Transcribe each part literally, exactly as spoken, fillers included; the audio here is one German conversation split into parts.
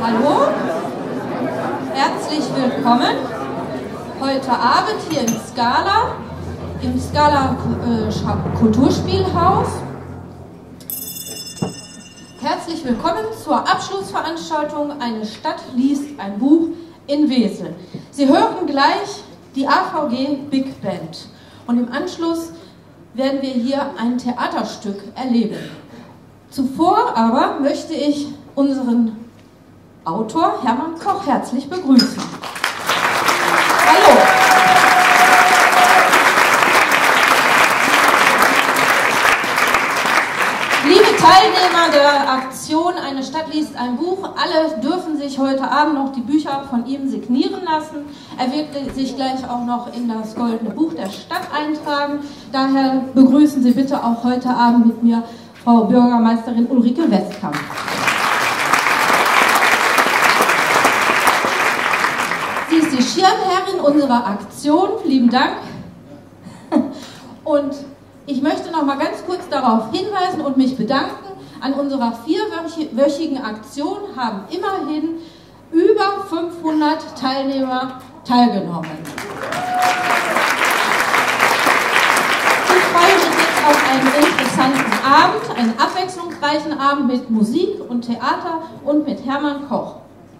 Hallo, herzlich willkommen heute Abend hier im Scala, im Scala äh, Kulturspielhaus. Herzlich willkommen zur Abschlussveranstaltung Eine Stadt liest ein Buch in Wesel. Sie hören gleich die A V G Big Band und im Anschluss werden wir hier ein Theaterstück erleben. Zuvor aber möchte ich unseren Autor Hermann Koch herzlich begrüßen. Hallo! Liebe Teilnehmer der Aktion Eine Stadt liest ein Buch, alle dürfen sich heute Abend noch die Bücher von ihm signieren lassen. Er wird sich gleich auch noch in das Goldene Buch der Stadt eintragen. Daher begrüßen Sie bitte auch heute Abend mit mir Frau Bürgermeisterin Ulrike Westkamp. Sie ist die Schirmherrin unserer Aktion. Lieben Dank. Und ich möchte noch mal ganz kurz darauf hinweisen und mich bedanken. An unserer vierwöchigen Aktion haben immerhin über fünfhundert Teilnehmer teilgenommen. Ich freue mich jetzt auf einen interessanten Abend, einen abwechslungsreichen Abend mit Musik und Theater und mit Hermann Koch.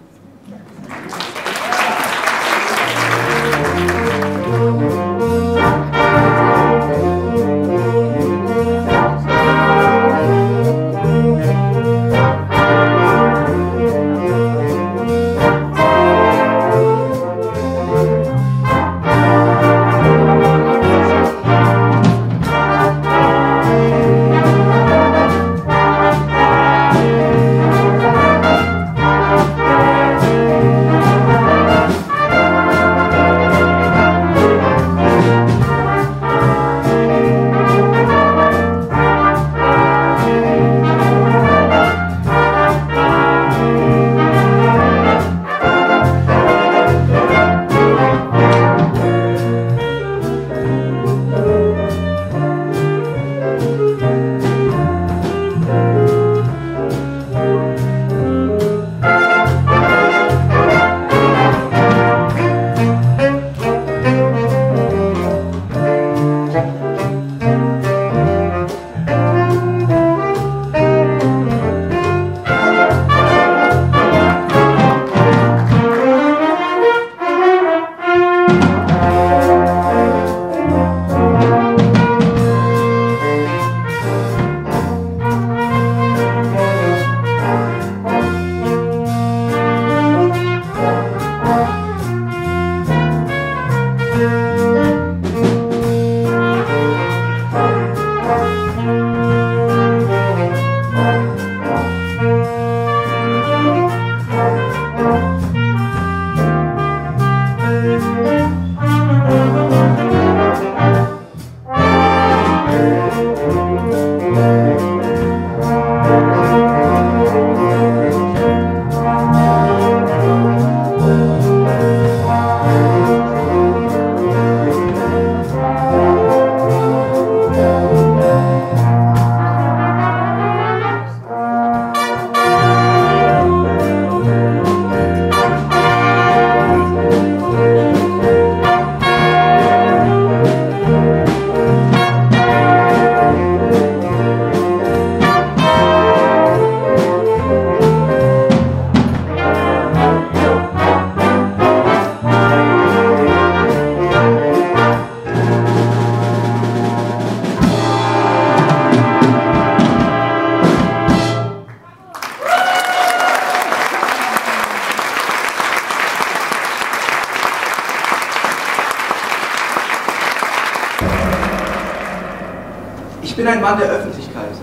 Ich bin ein Mann der Öffentlichkeit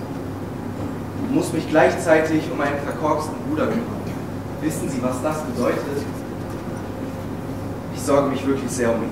und muss mich gleichzeitig um einen verkorksten Bruder kümmern. Wissen Sie, was das bedeutet? Ich sorge mich wirklich sehr um ihn.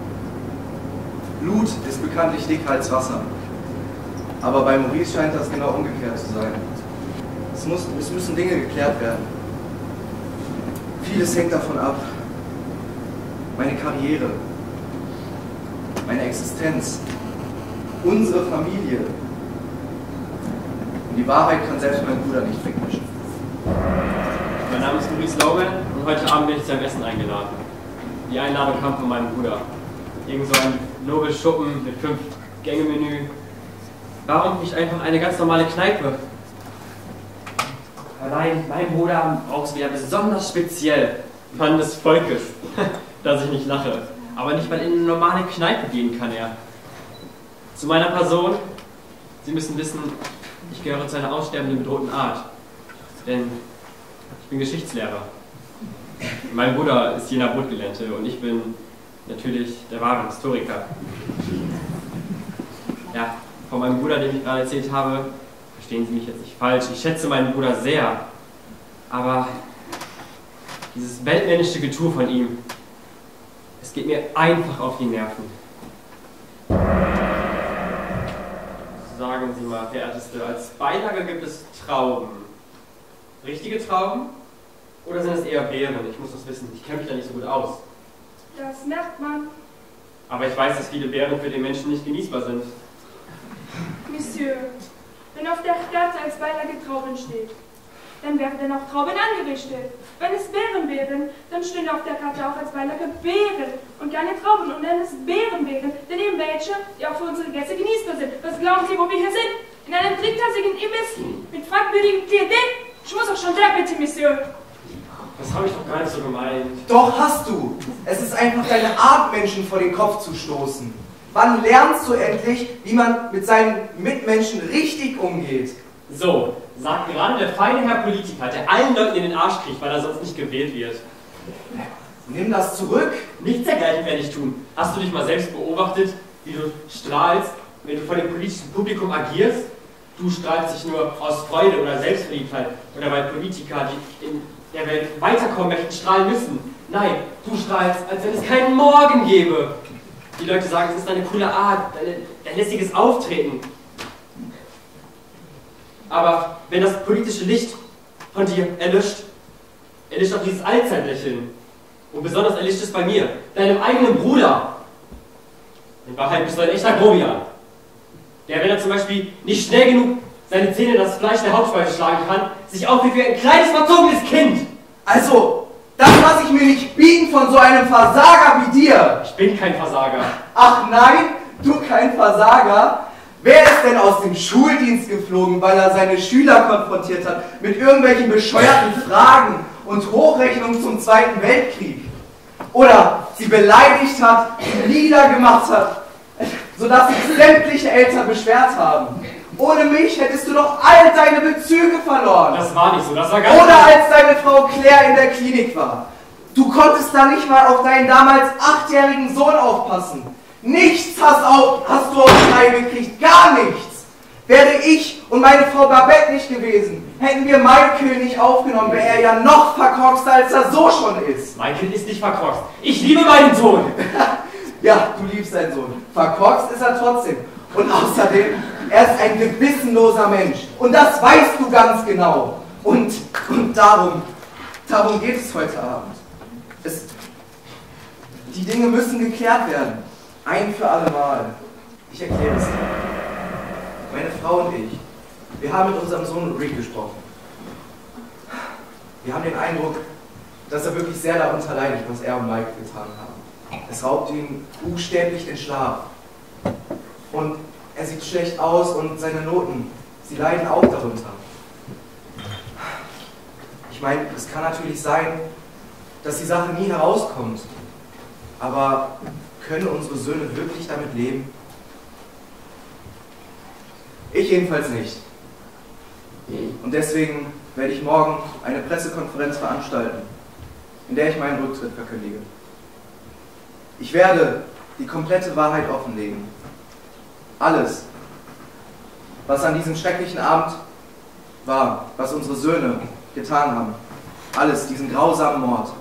Blut ist bekanntlich dicker als Wasser, aber bei Maurice scheint das genau umgekehrt zu sein. Es, muss, es müssen Dinge geklärt werden. Vieles hängt davon ab. Meine Karriere, meine Existenz, unsere Familie. Und die Wahrheit kann selbst mein Bruder nicht wegwischen. Mein Name ist Maurice Logan und heute Abend bin ich zu einem Essen eingeladen. Die Einladung kam von meinem Bruder. Irgend so ein Nobelschuppen mit fünf Gänge-Menü. Warum nicht einfach eine ganz normale Kneipe? Allein mein Bruder braucht es wieder besonders speziell. Mann des Volkes, dass ich nicht lache. Aber nicht mal in eine normale Kneipe gehen kann er. Zu meiner Person, Sie müssen wissen, ich gehöre zu einer aussterbenden bedrohten Art. Denn ich bin Geschichtslehrer. Mein Bruder ist jener Brotgelernte und ich bin natürlich der wahre Historiker. Ja, von meinem Bruder, den ich gerade erzählt habe, verstehen Sie mich jetzt nicht falsch. Ich schätze meinen Bruder sehr. Aber dieses weltmännische Getue von ihm, es geht mir einfach auf die Nerven. Sagen Sie mal, verehrteste, als Beilage gibt es Trauben. Richtige Trauben? Oder sind es eher Beeren? Ich muss das wissen, ich kenne mich da nicht so gut aus. Das merkt man. Aber ich weiß, dass viele Beeren für den Menschen nicht genießbar sind. Monsieur, wenn auf der Karte als Beilage Trauben steht, dann werden auch Trauben angerichtet. Wenn es Beeren wären, dann stehen auf der Karte auch als Beilage Beeren und keine Trauben. Und wenn es Beeren wären, dann eben welche, die auch für unsere Gäste genießbar sind. Was glauben Sie, wo wir hier sind? In einem drittklassigen Imbiss mit fragwürdigem Klientel? Ich muss auch schon da, bitte, Monsieur. Das habe ich doch gar nicht so gemeint. Doch, hast du. Es ist einfach deine Art, Menschen vor den Kopf zu stoßen. Wann lernst du endlich, wie man mit seinen Mitmenschen richtig umgeht? So, sagt gerade der feine Herr Politiker, der allen Leuten in den Arsch kriegt, weil er sonst nicht gewählt wird. Nimm das zurück. Nichts dergleichen werde ich tun. Hast du dich mal selbst beobachtet, wie du strahlst, wenn du vor dem politischen Publikum agierst? Du strahlst dich nur aus Freude oder Selbstverliebtheit oder weil Politiker, die in der Welt weiterkommen möchten, strahlen müssen. Nein, du strahlst, als wenn es keinen Morgen gäbe. Die Leute sagen, es ist deine coole Art, dein, dein lässiges Auftreten. Aber wenn das politische Licht von dir erlischt, erlischt auch dieses Allzeitlächeln. Und besonders erlischt es bei mir, deinem eigenen Bruder. In Wahrheit bist du ein echter Grobian. Der, wenn er zum Beispiel nicht schnell genug seine Zähne in das Fleisch der Hauptspeise schlagen kann, sich aufführt wie ein kleines, verzogenes Kind. Also, das lasse ich mir nicht bieten von so einem Versager wie dir. Ich bin kein Versager. Ach nein, du kein Versager? Wer ist denn aus dem Schuldienst geflogen, weil er seine Schüler konfrontiert hat mit irgendwelchen bescheuerten Fragen und Hochrechnungen zum Zweiten Weltkrieg? Oder sie beleidigt hat, niedergemacht hat, sodass sich sämtliche Eltern beschwert haben? Ohne mich hättest du doch all deine Bezüge verloren. Das war nicht so, das war ganz Oder als deine Frau Claire in der Klinik war. Du konntest da nicht mal auf deinen damals achtjährigen Sohn aufpassen. Nichts hast, auf, hast du auf die Reihe gekriegt, gar nichts. Wäre ich und meine Frau Babette nicht gewesen, hätten wir Michael nicht aufgenommen, wäre er ja noch verkorkster, als er so schon ist. Michael ist nicht verkorkst. Ich liebe meinen Sohn. Ja, du liebst deinen Sohn. Verkorkst ist er trotzdem. Und außerdem, er ist ein gewissenloser Mensch. Und das weißt du ganz genau. Und, und darum, darum geht es heute Abend. Es, die Dinge müssen geklärt werden. Ein für alle Mal. Ich erkläre es dir. Meine Frau und ich, wir haben mit unserem Sohn Rick gesprochen. Wir haben den Eindruck, dass er wirklich sehr darunter leidet, was er und Mike getan haben. Es raubt ihm buchstäblich den Schlaf. Und er sieht schlecht aus und seine Noten, sie leiden auch darunter. Ich meine, es kann natürlich sein, dass die Sache nie herauskommt. Aber können unsere Söhne wirklich damit leben? Ich jedenfalls nicht. Und deswegen werde ich morgen eine Pressekonferenz veranstalten, in der ich meinen Rücktritt verkündige. Ich werde die komplette Wahrheit offenlegen. Alles, was an diesem schrecklichen Abend war, was unsere Söhne getan haben. Alles, diesen grausamen Mord.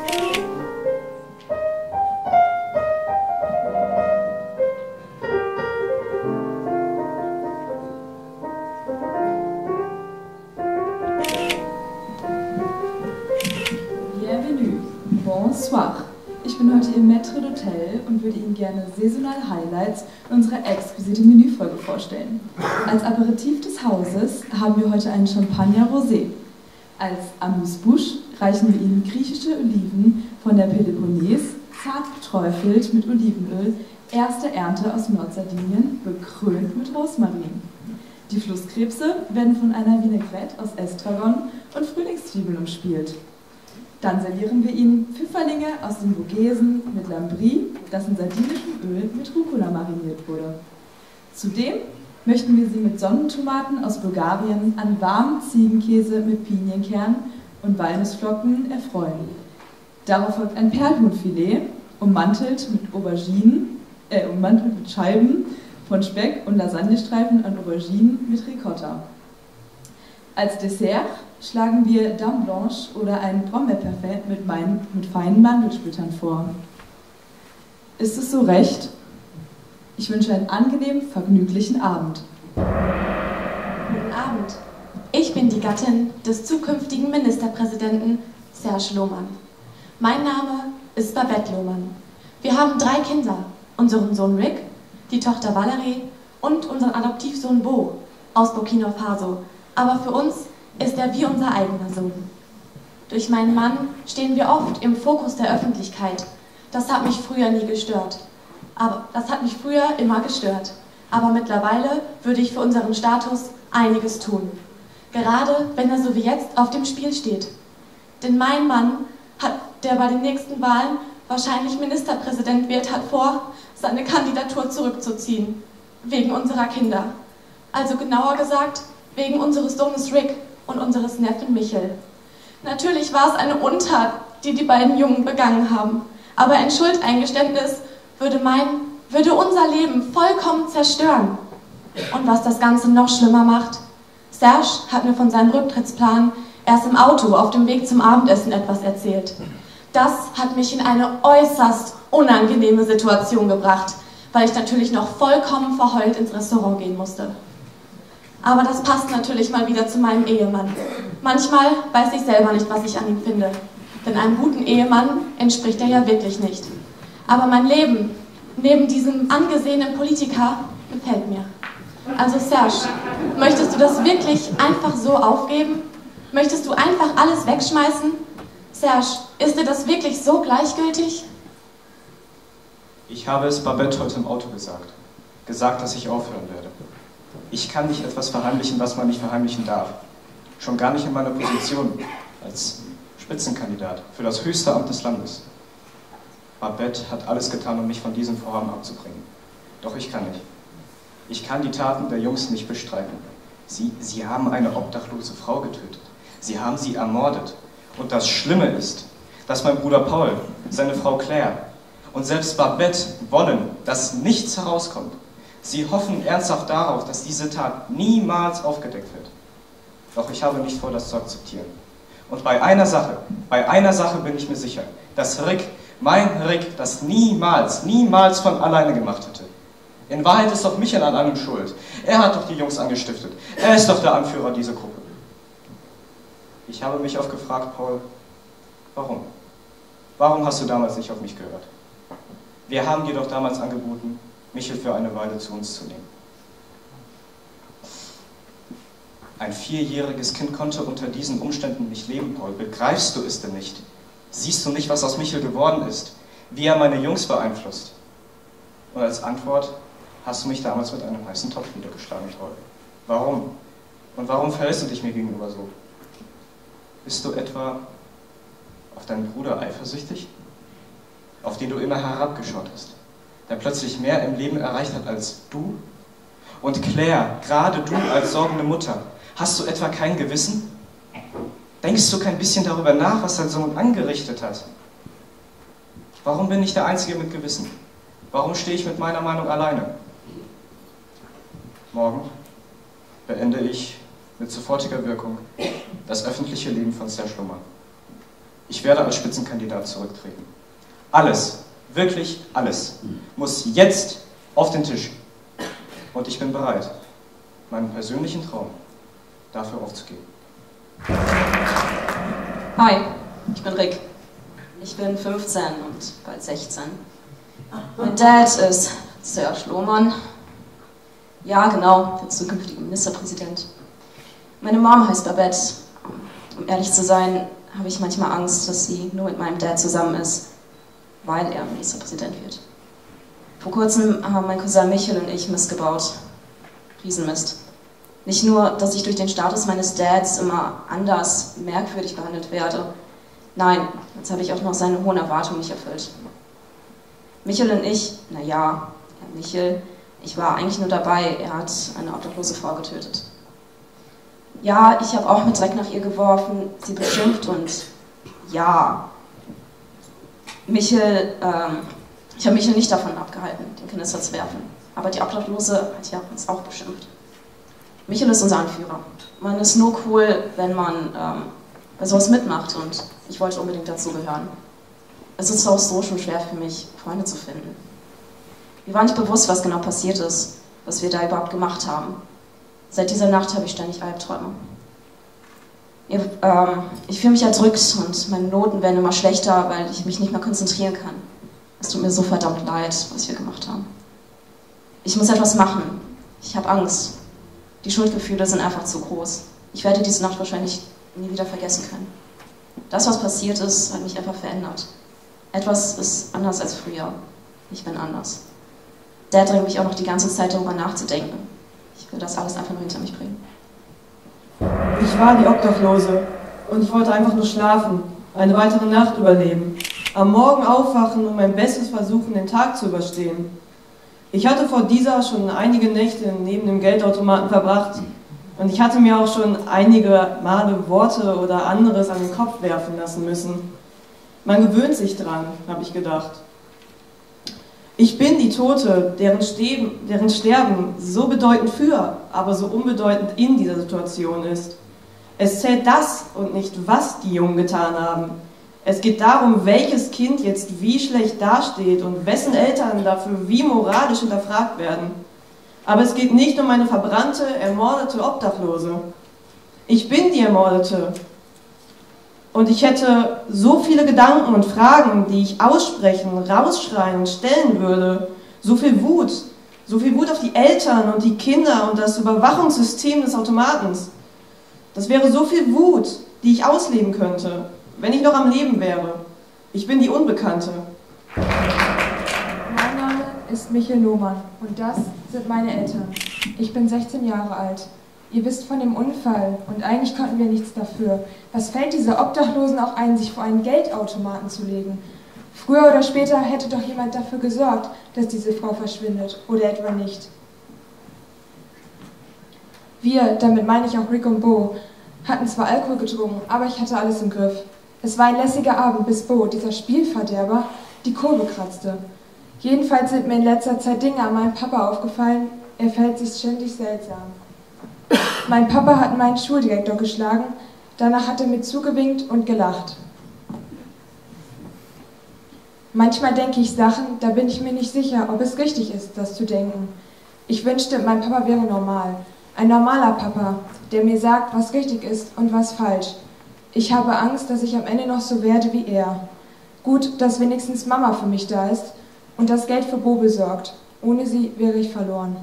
Bienvenue. Bonsoir. Ich bin heute im Maître d'Hôtel und würde Ihnen gerne saisonale Highlights unserer exquisiten Menüfolge vorstellen. Als Aperitif des Hauses haben wir heute einen Champagner Rosé. Als Amuse-Bouche reichen wir Ihnen griechische Oliven von der Peloponnes, zart beträufelt mit Olivenöl, erste Ernte aus Nordsardinien, bekrönt mit Rosmarin. Die Flusskrebse werden von einer Vinaigrette aus Estragon und Frühlingszwiebeln umspielt. Dann servieren wir Ihnen Pfifferlinge aus den Vogesen mit Lambris, das in sardinischem Öl mit Rucola mariniert wurde. Zudem möchten wir Sie mit Sonnentomaten aus Bulgarien an warmem Ziegenkäse mit Pinienkern und Walnussflocken erfreuen. Darauf folgt ein Perlhuhnfilet, ummantelt mit Auberginen, äh, ummantelt mit Scheiben von Speck und Lasagnestreifen an Auberginen mit Ricotta. Als Dessert schlagen wir Dame Blanche oder ein Brombeerparfait mit, mit feinen Mandelsplittern vor. Ist es so recht? Ich wünsche einen angenehmen, vergnüglichen Abend. Guten Abend. Ich bin die Gattin des zukünftigen Ministerpräsidenten Serge Lohmann. Mein Name ist Babette Lohmann. Wir haben drei Kinder, unseren Sohn Rick, die Tochter Valerie und unseren Adoptivsohn Bo aus Burkina Faso. Aber für uns ist er wie unser eigener Sohn. Durch meinen Mann stehen wir oft im Fokus der Öffentlichkeit. Das hat mich früher nie gestört. Aber das hat mich früher immer gestört. Aber mittlerweile würde ich für unseren Status einiges tun. Gerade wenn er so wie jetzt auf dem Spiel steht. Denn mein Mann, hat, der bei den nächsten Wahlen wahrscheinlich Ministerpräsident wird, hat vor, seine Kandidatur zurückzuziehen. Wegen unserer Kinder. Also genauer gesagt, wegen unseres Sohnes Rick und unseres Neffen Michel. Natürlich war es eine Untat, die die beiden Jungen begangen haben. Aber ein Schuldeingeständnis würde, mein, würde unser Leben vollkommen zerstören. Und was das Ganze noch schlimmer macht, Serge hat mir von seinem Rücktrittsplan erst im Auto auf dem Weg zum Abendessen etwas erzählt. Das hat mich in eine äußerst unangenehme Situation gebracht, weil ich natürlich noch vollkommen verheult ins Restaurant gehen musste. Aber das passt natürlich mal wieder zu meinem Ehemann. Manchmal weiß ich selber nicht, was ich an ihm finde. Denn einem guten Ehemann entspricht er ja wirklich nicht. Aber mein Leben neben diesem angesehenen Politiker gefällt mir. Also Serge, möchtest du das wirklich einfach so aufgeben? Möchtest du einfach alles wegschmeißen? Serge, ist dir das wirklich so gleichgültig? Ich habe es Babette heute im Auto gesagt. Gesagt, dass ich aufhören werde. Ich kann nicht etwas verheimlichen, was man nicht verheimlichen darf. Schon gar nicht in meiner Position als Spitzenkandidat für das höchste Amt des Landes. Babette hat alles getan, um mich von diesem Vorhaben abzubringen. Doch ich kann nicht. Ich kann die Taten der Jungs nicht bestreiten. Sie, sie haben eine obdachlose Frau getötet. Sie haben sie ermordet. Und das Schlimme ist, dass mein Bruder Paul, seine Frau Claire und selbst Babette wollen, dass nichts herauskommt. Sie hoffen ernsthaft darauf, dass diese Tat niemals aufgedeckt wird. Doch ich habe nicht vor, das zu akzeptieren. Und bei einer Sache, bei einer Sache bin ich mir sicher, dass Rick, mein Rick, das niemals, niemals von alleine gemacht hätte. In Wahrheit ist doch Michael an allem schuld. Er hat doch die Jungs angestiftet. Er ist doch der Anführer dieser Gruppe. Ich habe mich oft gefragt, Paul, warum? Warum hast du damals nicht auf mich gehört? Wir haben dir doch damals angeboten, Michel für eine Weile zu uns zu nehmen. Ein vierjähriges Kind konnte unter diesen Umständen nicht leben, Paul. Begreifst du es denn nicht? Siehst du nicht, was aus Michel geworden ist? Wie er meine Jungs beeinflusst? Und als Antwort hast du mich damals mit einem heißen Topf niedergeschlagen, Paul. Warum? Und warum verhältst du dich mir gegenüber so? Bist du etwa auf deinen Bruder eifersüchtig? Auf den du immer herabgeschaut hast? Der plötzlich mehr im Leben erreicht hat als du? Und Claire, gerade du als sorgende Mutter, hast du etwa kein Gewissen? Denkst du kein bisschen darüber nach, was dein Sohn angerichtet hat? Warum bin ich der Einzige mit Gewissen? Warum stehe ich mit meiner Meinung alleine? Morgen beende ich mit sofortiger Wirkung das öffentliche Leben von Serge Lohmann. Ich werde als Spitzenkandidat zurücktreten. Alles, wirklich alles, muss jetzt auf den Tisch. Und ich bin bereit, meinen persönlichen Traum dafür aufzugeben. Hi, ich bin Rick. Ich bin fünfzehn und bald sechzehn. Mein Dad ist Serge Lohmann. Ja, genau, der zukünftige Ministerpräsident. Meine Mom heißt Babette. Um ehrlich zu sein, habe ich manchmal Angst, dass sie nur mit meinem Dad zusammen ist, weil er Ministerpräsident wird. Vor kurzem haben mein Cousin Michel und ich Mist gebaut. Riesenmist. Nicht nur, dass ich durch den Status meines Dads immer anders, merkwürdig behandelt werde. Nein, jetzt habe ich auch noch seine hohen Erwartungen nicht erfüllt. Michel und ich, naja, Herr Michel, ich war eigentlich nur dabei, er hat eine obdachlose Frau getötet. Ja, ich habe auch mit Dreck nach ihr geworfen, sie beschimpft und ja, Michel, ähm, ich habe Michel nicht davon abgehalten, den Kanister zu werfen. Aber die Obdachlose hat ja uns auch beschimpft. Michel ist unser Anführer. Man ist nur cool, wenn man ähm, bei sowas mitmacht und ich wollte unbedingt dazugehören. Es ist auch so schon schwer für mich, Freunde zu finden. Mir war nicht bewusst, was genau passiert ist, was wir da überhaupt gemacht haben. Seit dieser Nacht habe ich ständig Albträume. Ich, ähm, ich fühle mich erdrückt und meine Noten werden immer schlechter, weil ich mich nicht mehr konzentrieren kann. Es tut mir so verdammt leid, was wir gemacht haben. Ich muss etwas machen. Ich habe Angst. Die Schuldgefühle sind einfach zu groß. Ich werde diese Nacht wahrscheinlich nie wieder vergessen können. Das, was passiert ist, hat mich einfach verändert. Etwas ist anders als früher. Ich bin anders. Der drängt mich auch noch die ganze Zeit, darüber nachzudenken. Ich will das alles einfach nur hinter mich bringen. Ich war die Obdachlose und ich wollte einfach nur schlafen, eine weitere Nacht überleben, am Morgen aufwachen und mein Bestes versuchen, den Tag zu überstehen. Ich hatte vor dieser schon einige Nächte neben dem Geldautomaten verbracht und ich hatte mir auch schon einige Male Worte oder anderes an den Kopf werfen lassen müssen. Man gewöhnt sich dran, habe ich gedacht. Ich bin die Tote, deren, Steben, deren Sterben so bedeutend für, aber so unbedeutend in dieser Situation ist. Es zählt das und nicht, was die Jungen getan haben. Es geht darum, welches Kind jetzt wie schlecht dasteht und wessen Eltern dafür wie moralisch hinterfragt werden. Aber es geht nicht um eine verbrannte, ermordete Obdachlose. Ich bin die Ermordete. Und ich hätte so viele Gedanken und Fragen, die ich aussprechen, rausschreien und stellen würde. So viel Wut. So viel Wut auf die Eltern und die Kinder und das Überwachungssystem des Automatens. Das wäre so viel Wut, die ich ausleben könnte, wenn ich noch am Leben wäre. Ich bin die Unbekannte. Mein Name ist Michel Lohmann und das sind meine Eltern. Ich bin sechzehn Jahre alt. Ihr wisst von dem Unfall und eigentlich konnten wir nichts dafür. Was fällt dieser Obdachlosen auch ein, sich vor einen Geldautomaten zu legen? Früher oder später hätte doch jemand dafür gesorgt, dass diese Frau verschwindet, oder etwa nicht. Wir, damit meine ich auch Rick und Bo, hatten zwar Alkohol getrunken, aber ich hatte alles im Griff. Es war ein lässiger Abend, bis Bo, dieser Spielverderber, die Kurve kratzte. Jedenfalls sind mir in letzter Zeit Dinge an meinem Papa aufgefallen, er verhält sich ständig seltsam. Mein Papa hat meinen Schuldirektor geschlagen, danach hat er mir zugewinkt und gelacht. Manchmal denke ich Sachen, da bin ich mir nicht sicher, ob es richtig ist, das zu denken. Ich wünschte, mein Papa wäre normal. Ein normaler Papa, der mir sagt, was richtig ist und was falsch. Ich habe Angst, dass ich am Ende noch so werde wie er. Gut, dass wenigstens Mama für mich da ist und das Geld für Bo besorgt. Ohne sie wäre ich verloren.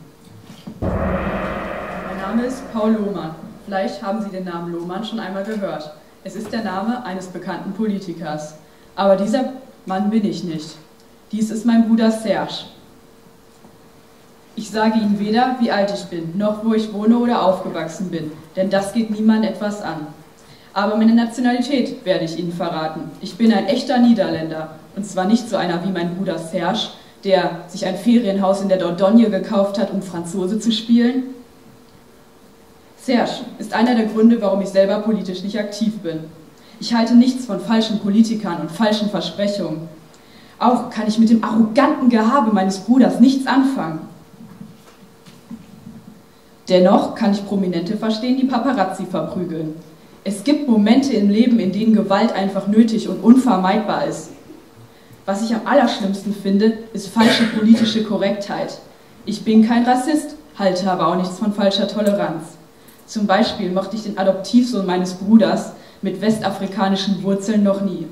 Mein Name ist Paul Lohmann. Vielleicht haben Sie den Namen Lohmann schon einmal gehört. Es ist der Name eines bekannten Politikers. Aber dieser Mann bin ich nicht. Dies ist mein Bruder Serge. Ich sage Ihnen weder, wie alt ich bin, noch wo ich wohne oder aufgewachsen bin, denn das geht niemand etwas an. Aber meine Nationalität werde ich Ihnen verraten. Ich bin ein echter Niederländer, und zwar nicht so einer wie mein Bruder Serge, der sich ein Ferienhaus in der Dordogne gekauft hat, um Franzose zu spielen. Serge ist einer der Gründe, warum ich selber politisch nicht aktiv bin. Ich halte nichts von falschen Politikern und falschen Versprechungen. Auch kann ich mit dem arroganten Gehabe meines Bruders nichts anfangen. Dennoch kann ich Prominente verstehen, die Paparazzi verprügeln. Es gibt Momente im Leben, in denen Gewalt einfach nötig und unvermeidbar ist. Was ich am allerschlimmsten finde, ist falsche politische Korrektheit. Ich bin kein Rassist, halte aber auch nichts von falscher Toleranz. Zum Beispiel mochte ich den Adoptivsohn meines Bruders mit westafrikanischen Wurzeln noch nie.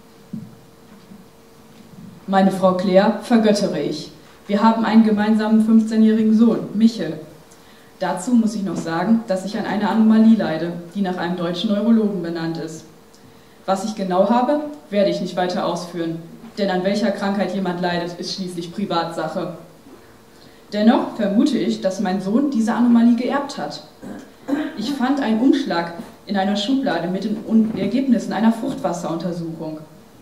Meine Frau Claire vergöttere ich. Wir haben einen gemeinsamen fünfzehnjährigen Sohn, Michel. Dazu muss ich noch sagen, dass ich an einer Anomalie leide, die nach einem deutschen Neurologen benannt ist. Was ich genau habe, werde ich nicht weiter ausführen, denn an welcher Krankheit jemand leidet, ist schließlich Privatsache. Dennoch vermute ich, dass mein Sohn diese Anomalie geerbt hat. Ich fand einen Umschlag in einer Schublade mit den Ergebnissen einer Fruchtwasseruntersuchung.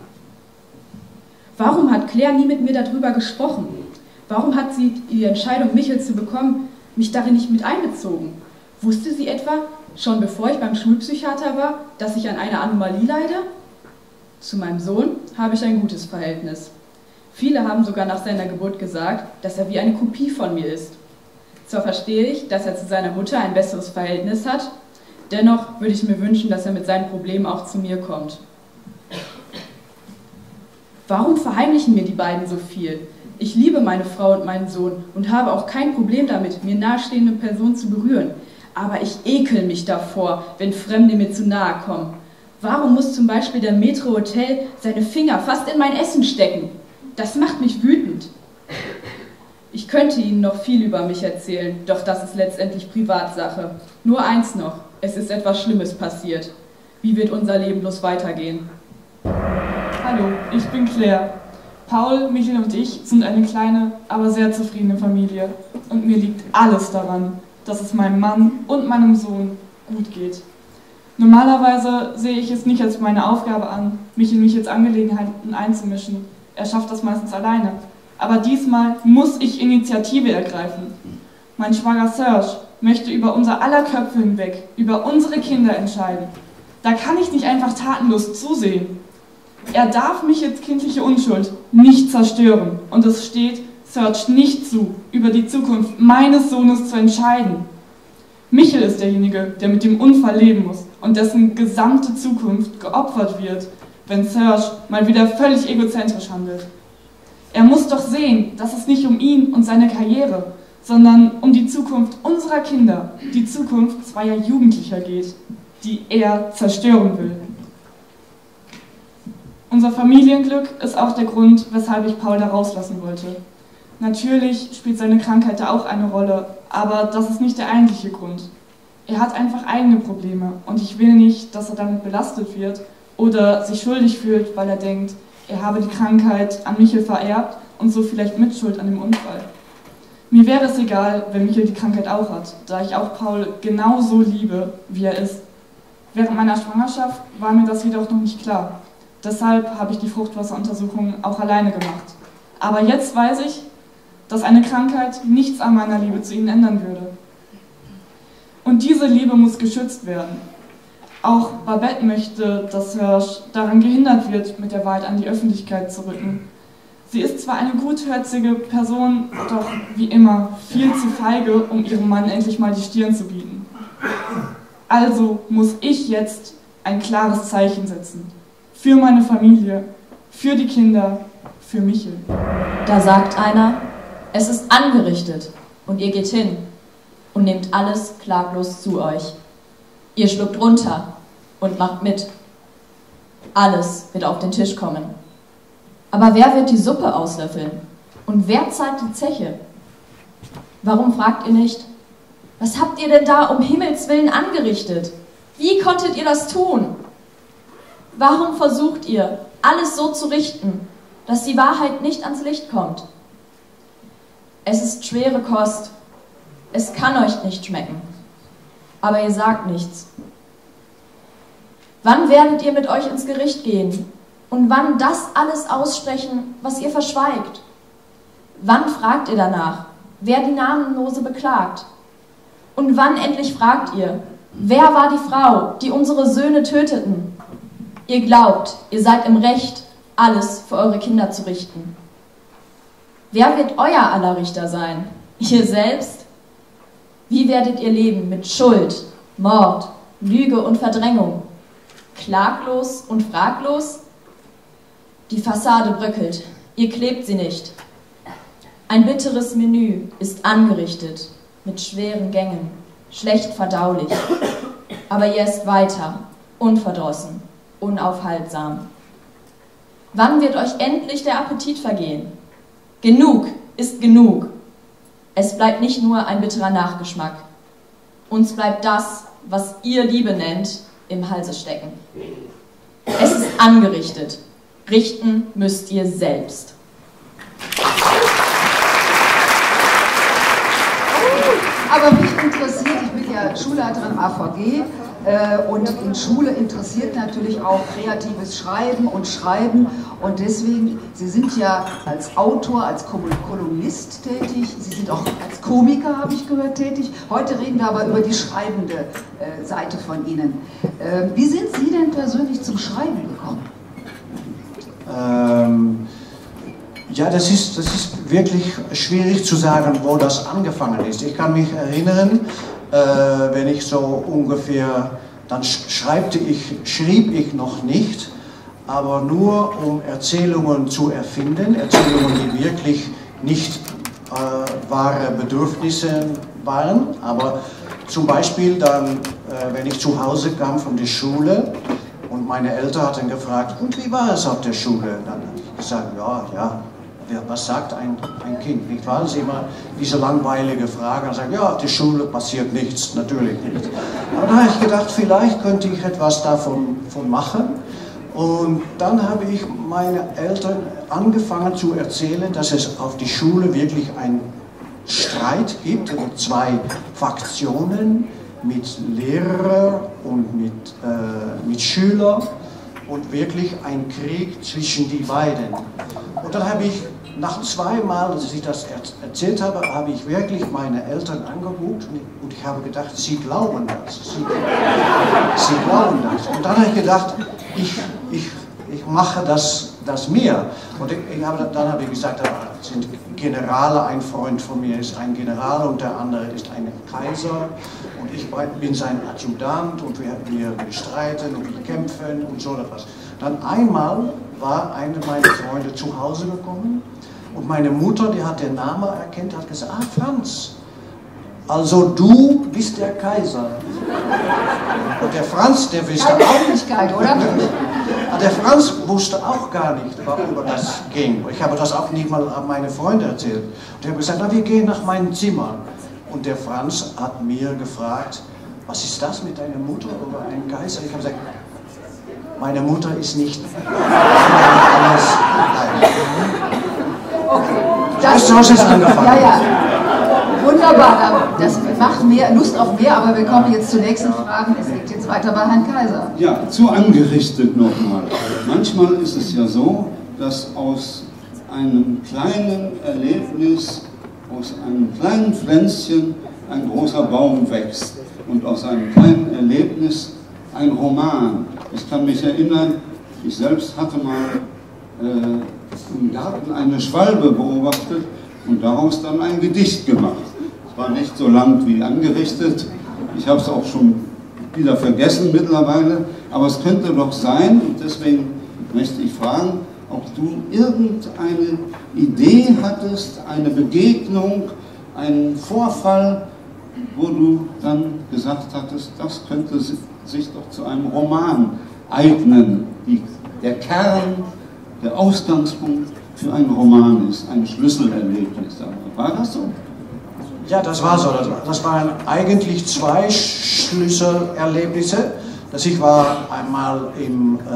Warum hat Claire nie mit mir darüber gesprochen? Warum hat sie die Entscheidung, Michel zu bekommen, mich darin nicht mit einbezogen? Wusste sie etwa, schon bevor ich beim Schulpsychiater war, dass ich an einer Anomalie leide? Zu meinem Sohn habe ich ein gutes Verhältnis. Viele haben sogar nach seiner Geburt gesagt, dass er wie eine Kopie von mir ist. Zwar verstehe ich, dass er zu seiner Mutter ein besseres Verhältnis hat, dennoch würde ich mir wünschen, dass er mit seinen Problemen auch zu mir kommt. Warum verheimlichen mir die beiden so viel? Ich liebe meine Frau und meinen Sohn und habe auch kein Problem damit, mir nahestehende Personen zu berühren. Aber ich ekel mich davor, wenn Fremde mir zu nahe kommen. Warum muss zum Beispiel der Metro Hotel seine Finger fast in mein Essen stecken? Das macht mich wütend. Ich könnte Ihnen noch viel über mich erzählen, doch das ist letztendlich Privatsache. Nur eins noch, es ist etwas Schlimmes passiert. Wie wird unser Leben bloß weitergehen? Hallo, ich bin Claire. Paul, Michel und ich sind eine kleine, aber sehr zufriedene Familie. Und mir liegt alles daran, dass es meinem Mann und meinem Sohn gut geht. Normalerweise sehe ich es nicht als meine Aufgabe an, mich in Michels Angelegenheiten einzumischen. Er schafft das meistens alleine. Aber diesmal muss ich Initiative ergreifen. Mein Schwager Serge möchte über unser aller Köpfe hinweg, über unsere Kinder entscheiden. Da kann ich nicht einfach tatenlos zusehen. Er darf Michels kindliche Unschuld nicht zerstören. Und es steht Serge nicht zu, über die Zukunft meines Sohnes zu entscheiden. Michel ist derjenige, der mit dem Unfall leben muss und dessen gesamte Zukunft geopfert wird, wenn Serge mal wieder völlig egozentrisch handelt. Er muss doch sehen, dass es nicht um ihn und seine Karriere, sondern um die Zukunft unserer Kinder, die Zukunft zweier Jugendlicher geht, die er zerstören will. Unser Familienglück ist auch der Grund, weshalb ich Paul da rauslassen wollte. Natürlich spielt seine Krankheit da auch eine Rolle, aber das ist nicht der eigentliche Grund. Er hat einfach eigene Probleme und ich will nicht, dass er damit belastet wird oder sich schuldig fühlt, weil er denkt, er habe die Krankheit an Michel vererbt und so vielleicht Mitschuld an dem Unfall. Mir wäre es egal, wenn Michel die Krankheit auch hat, da ich auch Paul genauso liebe, wie er ist. Während meiner Schwangerschaft war mir das jedoch noch nicht klar. Deshalb habe ich die Fruchtwasseruntersuchung auch alleine gemacht. Aber jetzt weiß ich, dass eine Krankheit nichts an meiner Liebe zu ihnen ändern würde. Und diese Liebe muss geschützt werden. Auch Babette möchte, dass Serge daran gehindert wird, mit der Wahrheit an die Öffentlichkeit zu rücken. Sie ist zwar eine gutherzige Person, doch wie immer viel zu feige, um ihrem Mann endlich mal die Stirn zu bieten. Also muss ich jetzt ein klares Zeichen setzen. Für meine Familie, für die Kinder, für Michel. Da sagt einer, es ist angerichtet und ihr geht hin und nehmt alles klaglos zu euch. Ihr schluckt runter und macht mit. Alles wird auf den Tisch kommen. Aber wer wird die Suppe auslöffeln? Und wer zahlt die Zeche? Warum fragt ihr nicht, was habt ihr denn da um Himmels Willen angerichtet? Wie konntet ihr das tun? Warum versucht ihr, alles so zu richten, dass die Wahrheit nicht ans Licht kommt? Es ist schwere Kost. Es kann euch nicht schmecken. Aber ihr sagt nichts. Wann werdet ihr mit euch ins Gericht gehen? Und wann das alles aussprechen, was ihr verschweigt? Wann fragt ihr danach, wer die Namenlose beklagt? Und wann endlich fragt ihr, wer war die Frau, die unsere Söhne töteten? Ihr glaubt, ihr seid im Recht, alles für eure Kinder zu richten. Wer wird euer aller Richter sein? Ihr selbst? Wie werdet ihr leben mit Schuld, Mord, Lüge und Verdrängung? Klaglos und fraglos? Die Fassade bröckelt, ihr klebt sie nicht. Ein bitteres Menü ist angerichtet, mit schweren Gängen, schlecht verdaulich. Aber ihr esst weiter, unverdrossen, unaufhaltsam. Wann wird euch endlich der Appetit vergehen? Genug ist genug. Es bleibt nicht nur ein bitterer Nachgeschmack. Uns bleibt das, was ihr Liebe nennt, im Halse stecken. Es ist angerichtet. Richten müsst ihr selbst. Aber mich interessiert, ich bin ja Schulleiterin A V G äh, und in Schule interessiert natürlich auch kreatives Schreiben und Schreiben und deswegen, Sie sind ja als Autor, als Kolumnist tätig, Sie sind auch als Komiker, habe ich gehört, tätig. Heute reden wir aber über die schreibende äh, Seite von Ihnen. Äh, wie sind Sie denn persönlich zum Schreiben gekommen? Ähm, ja, das ist, das ist wirklich schwierig zu sagen, wo das angefangen ist. Ich kann mich erinnern, äh, wenn ich so ungefähr, dann schreibte ich, schrieb ich noch nicht, aber nur um Erzählungen zu erfinden, Erzählungen, die wirklich nicht äh, wahre Bedürfnisse waren, aber zum Beispiel dann, äh, wenn ich zu Hause kam von der Schule, und meine Eltern hatten gefragt, und wie war es auf der Schule? Dann habe ich gesagt, ja, ja, was sagt ein, ein Kind, nicht wahr? Das ist immer diese langweilige Frage. Und sagt, ja, auf der Schule passiert nichts, natürlich nicht. Aber da habe ich gedacht, vielleicht könnte ich etwas davon von machen. Und dann habe ich meine Eltern angefangen zu erzählen, dass es auf der Schule wirklich einen Streit gibt, zwei Fraktionen, mit Lehrern und mit, äh, mit Schülern und wirklich ein Krieg zwischen die beiden. Und dann habe ich, nach zweimal, dass ich das erzählt habe, habe ich wirklich meine Eltern angeguckt und ich, und ich habe gedacht, sie glauben das. Sie, sie glauben das. Und dann habe ich gedacht, ich, ich, ich mache das, das mehr. Und ich, ich habe, dann habe ich gesagt, da sind Generale, ein Freund von mir ist ein General und der andere ist ein Kaiser. Und ich bin sein Adjutant und wir, wir, wir streiten und wir kämpfen und so etwas. Dann einmal war einer meiner Freunde zu Hause gekommen und meine Mutter, die hat den Namen erkannt, hat gesagt, ah Franz, also du bist der Kaiser. Und der Franz, der wusste auch, oder? Der Franz wusste auch gar nicht, worüber das ging. Ich habe das auch nicht mal an meine Freunde erzählt. Und ich habe gesagt, na, wir gehen nach meinem Zimmer. Und der Franz hat mir gefragt, was ist das mit deiner Mutter oder einem Kaiser? Ich habe gesagt, meine Mutter ist nicht alles. Okay. Das, so ist es angefangen. Ja, ja. Wunderbar, das macht mehr, Lust auf mehr, aber wir kommen jetzt zu nächsten Fragen. Es geht jetzt weiter bei Herrn Kaiser. Ja, zu angerichtet nochmal. Manchmal ist es ja so, dass aus einem kleinen Erlebnis, aus einem kleinen Pflänzchen ein großer Baum wächst und aus einem kleinen Erlebnis ein Roman. Ich kann mich erinnern, ich selbst hatte mal äh, im Garten eine Schwalbe beobachtet und daraus dann ein Gedicht gemacht. Es war nicht so lang wie angerichtet, ich habe es auch schon wieder vergessen mittlerweile, aber es könnte doch sein, und deswegen möchte ich fragen, ob du irgendeine Idee hattest, eine Begegnung, einen Vorfall, wo du dann gesagt hattest, das könnte sich doch zu einem Roman eignen, die, der Kern, der Ausgangspunkt für einen Roman ist, ein Schlüsselerlebnis. War das so? Ja, das war so. Das waren eigentlich zwei Schlüsselerlebnisse. Das ich war einmal im äh,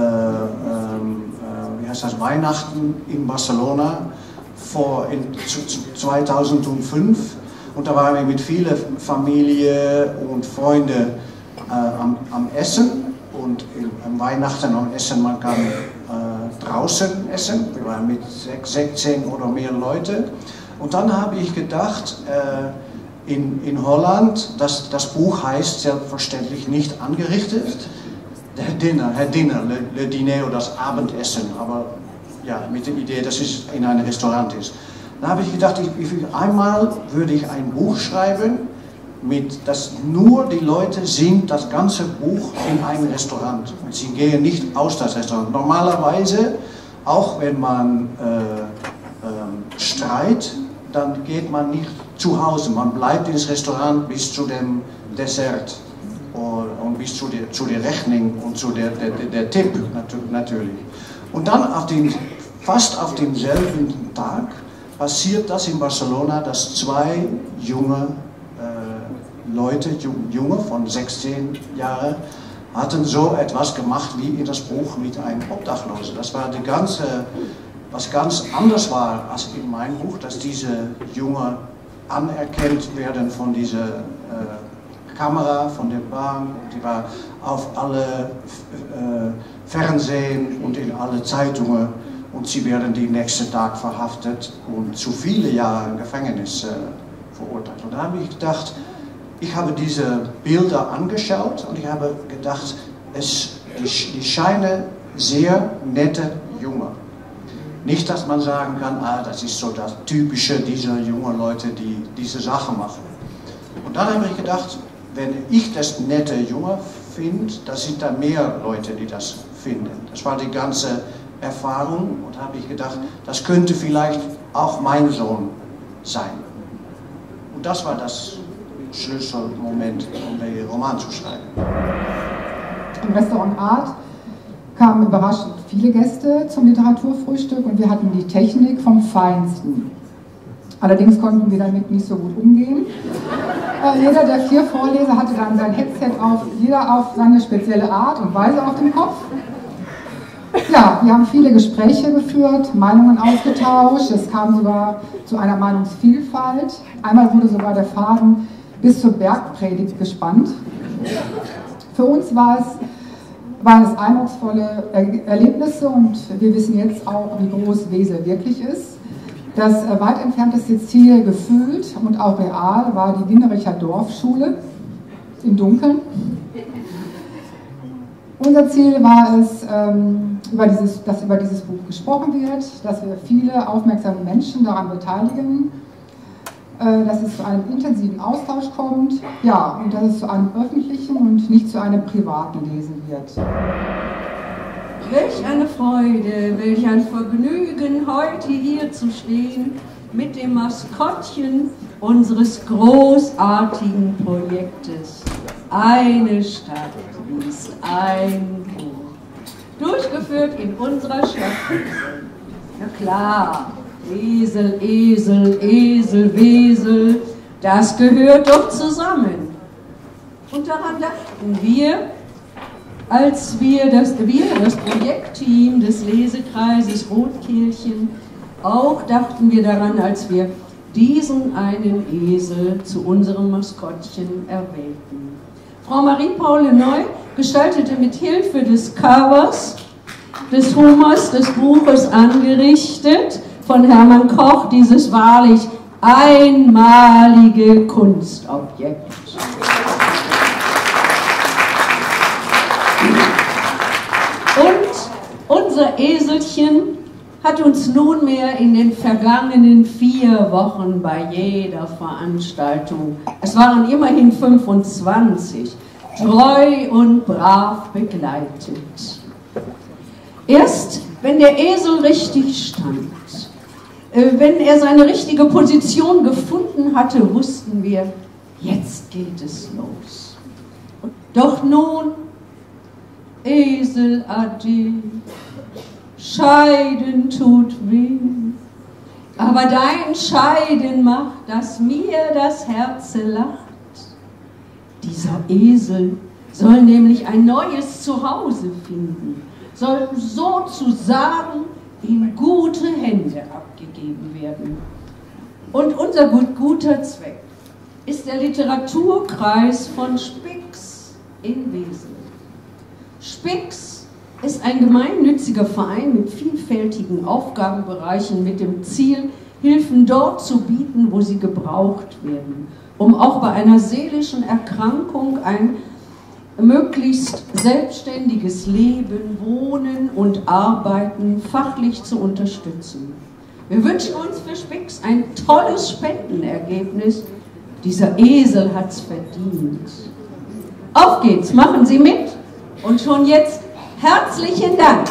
äh, wie heißt das, Weihnachten in Barcelona vor in zweitausendfünf und da waren wir mit vielen Familie und Freunde äh, am, am Essen und im, am Weihnachten am Essen, man kann äh, draußen essen, wir waren mit sechzehn oder mehr Leute und dann habe ich gedacht, äh, in, in Holland, das, das Buch heißt selbstverständlich nicht angerichtet, der Dinner, Herr Dinner, le, le Diner oder das Abendessen, aber ja, mit der Idee, dass es in einem Restaurant ist. Da habe ich gedacht, ich, ich, einmal würde ich ein Buch schreiben, mit, dass nur die Leute sind das ganze Buch in einem Restaurant. Und sie gehen nicht aus das Restaurant. Normalerweise, auch wenn man äh, äh, streitet, dann geht man nicht zu Hause. Man bleibt ins Restaurant bis zu dem Dessert und bis zu der, zu der Rechnung und zu der, der, der Tipp natürlich. Und dann auf den, fast auf demselben Tag passiert das in Barcelona, dass zwei junge äh, Leute, Junge von sechzehn Jahren, hatten so etwas gemacht wie in das Buch mit einem Obdachlosen. Das war die ganze, was ganz anders war als in meinem Buch, dass diese Jungen anerkannt werden von dieser äh, Kamera, von der Bahn. Die war auf alle äh, Fernsehen und in alle Zeitungen und sie werden den nächsten Tag verhaftet und zu viele Jahre im Gefängnis äh, verurteilt. Und da habe ich gedacht, ich habe diese Bilder angeschaut und ich habe gedacht, es, die, die scheinen sehr nette Jungen. Nicht, dass man sagen kann, ah, das ist so das Typische dieser jungen Leute, die diese Sachen machen. Und dann habe ich gedacht, wenn ich das nette Junge finde, da sind da mehr Leute, die das finden. Das war die ganze Erfahrung und habe ich gedacht, das könnte vielleicht auch mein Sohn sein. Und das war das Schlüsselmoment, um den Roman zu schreiben. Im Restaurant Art kamen überraschend viele Gäste zum Literaturfrühstück und wir hatten die Technik vom Feinsten. Allerdings konnten wir damit nicht so gut umgehen. Äh, jeder der vier Vorleser hatte dann sein Headset auf, jeder auf seine spezielle Art und Weise auf dem Kopf. Ja, wir haben viele Gespräche geführt, Meinungen ausgetauscht, es kam sogar zu einer Meinungsvielfalt. Einmal wurde sogar der Faden bis zur Bergpredigt gespannt. Für uns war es, waren es eindrucksvolle er Erlebnisse und wir wissen jetzt auch, wie groß Wesel wirklich ist. Das äh, weit entfernteste Ziel gefühlt und auch real war die Wienericher Dorfschule im Dunkeln. Unser Ziel war es, ähm, über dieses, dass über dieses Buch gesprochen wird, dass wir viele aufmerksame Menschen daran beteiligen, äh, dass es zu einem intensiven Austausch kommt, ja, und dass es zu einem öffentlichen und nicht zu einem privaten Lesen wird. Welch eine Freude, welch ein Vergnügen, heute hier zu stehen mit dem Maskottchen unseres großartigen Projektes. Eine Stadt liest ein Buch. Durchgeführt in unserer Stadt. Na klar, Esel, Esel, Esel, Wesel, das gehört doch zusammen. Und daran dachten wir, als wir das, wir, das Projektteam des Lesekreises Rotkehlchen, auch dachten wir daran, als wir diesen einen Esel zu unserem Maskottchen erwählten. Frau Marie-Paule Neu gestaltete mit Hilfe des Covers, des Hummers, des Buches angerichtet von Hermann Koch dieses wahrlich einmalige Kunstobjekt. Und unser Eselchen hat uns nunmehr in den vergangenen vier Wochen bei jeder Veranstaltung, es waren immerhin fünfundzwanzig, treu und brav begleitet. Erst wenn der Esel richtig stand, wenn er seine richtige Position gefunden hatte, wussten wir, jetzt geht es los. Doch nun, Esel ade, Scheiden tut weh, aber dein Scheiden macht, dass mir das Herze lacht. Dieser Esel soll nämlich ein neues Zuhause finden, soll sozusagen in gute Hände abgegeben werden. Und unser gut, guter Zweck ist der Literaturkreis von Spix in Wesel. Spix ist ein gemeinnütziger Verein mit vielfältigen Aufgabenbereichen mit dem Ziel, Hilfen dort zu bieten, wo sie gebraucht werden, um auch bei einer seelischen Erkrankung ein möglichst selbstständiges Leben, Wohnen und Arbeiten fachlich zu unterstützen. Wir wünschen uns für Spix ein tolles Spendenergebnis. Dieser Esel hat's verdient. Auf geht's, machen Sie mit und schon jetzt herzlichen Dank.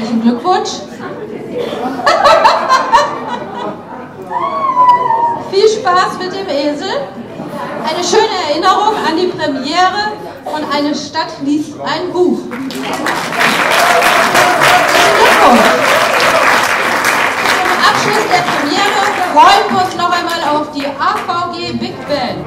Herzlichen Glückwunsch. Viel Spaß mit dem Esel. Eine schöne Erinnerung an die Premiere von Eine Stadt liest ein Buch. Zum Abschluss der Premiere freuen wir uns noch einmal auf die A V G Big Band.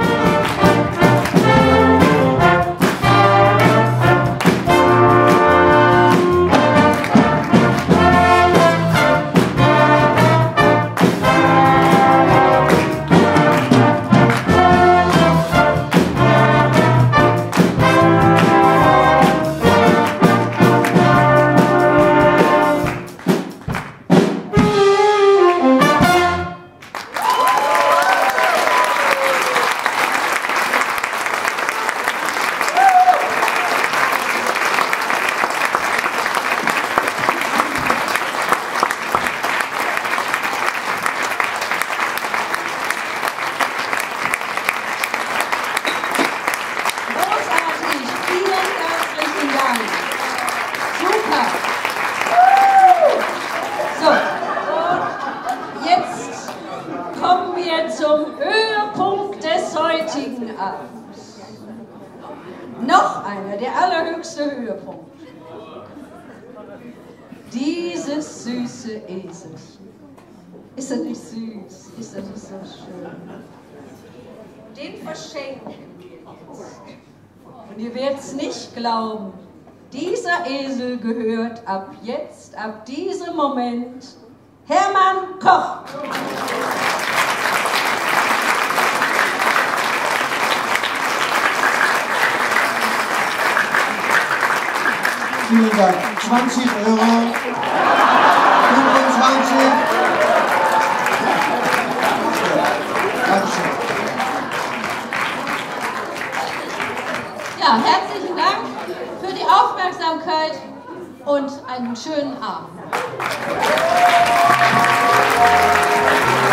Noch einer, der allerhöchste Höhepunkt. Dieses süße Eselchen. Ist er nicht süß? Ist er nicht so schön? Den verschenken wir jetzt. Und ihr werdet es nicht glauben, dieser Esel gehört ab jetzt, ab diesem Moment, Hermann Koch. Vielen Dank. zwanzig Euro. fünfundzwanzig. Dankeschön. Ja, herzlichen Dank für die Aufmerksamkeit und einen schönen Abend.